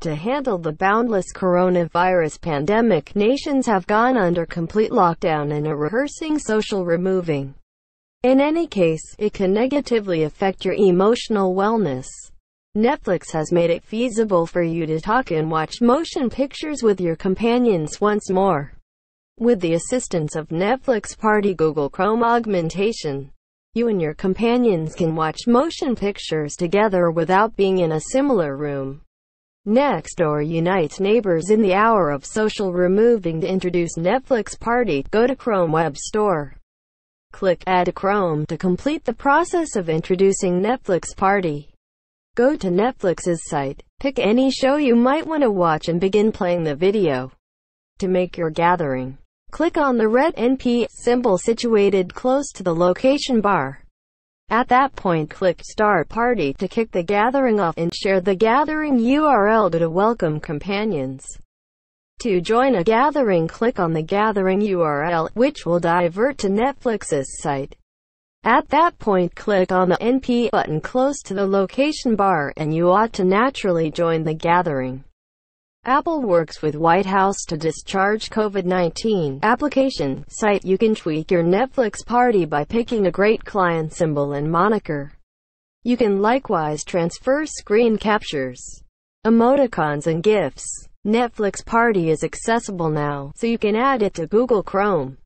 To handle the boundless coronavirus pandemic, nations have gone under complete lockdown and are rehearsing social removing. In any case, it can negatively affect your emotional wellness. Netflix has made it feasible for you to talk and watch motion pictures with your companions once more. With the assistance of Netflix Party Google Chrome augmentation, you and your companions can watch motion pictures together without being in a similar room. Nextdoor unites neighbors in the hour of social removing. To introduce Netflix Party, go to Chrome Web Store. Click Add to Chrome to complete the process of introducing Netflix Party. Go to Netflix's site, pick any show you might want to watch and begin playing the video. To make your gathering, click on the red NP symbol situated close to the location bar. At that point, click Start Party to kick the gathering off and share the gathering URL to welcome companions. To join a gathering, click on the gathering URL, which will divert to Netflix's site. At that point, click on the NP button close to the location bar, and you ought to naturally join the gathering. Apple works with White House to discharge COVID-19 application site. You can tweak your Netflix Party by picking a great client symbol and moniker. You can likewise transfer screen captures, emoticons and GIFs. Netflix Party is accessible now, so you can add it to Google Chrome.